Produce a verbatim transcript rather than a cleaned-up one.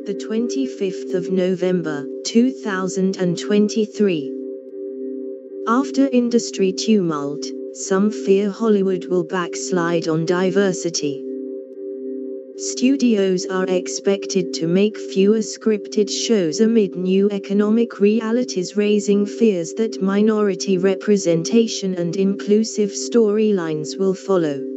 the twenty-fifth of November, two thousand twenty-three. After industry tumult, some fear Hollywood will backslide on diversity. Studios are expected to make fewer scripted shows amid new economic realities, raising fears that minority representation and inclusive storylines will follow.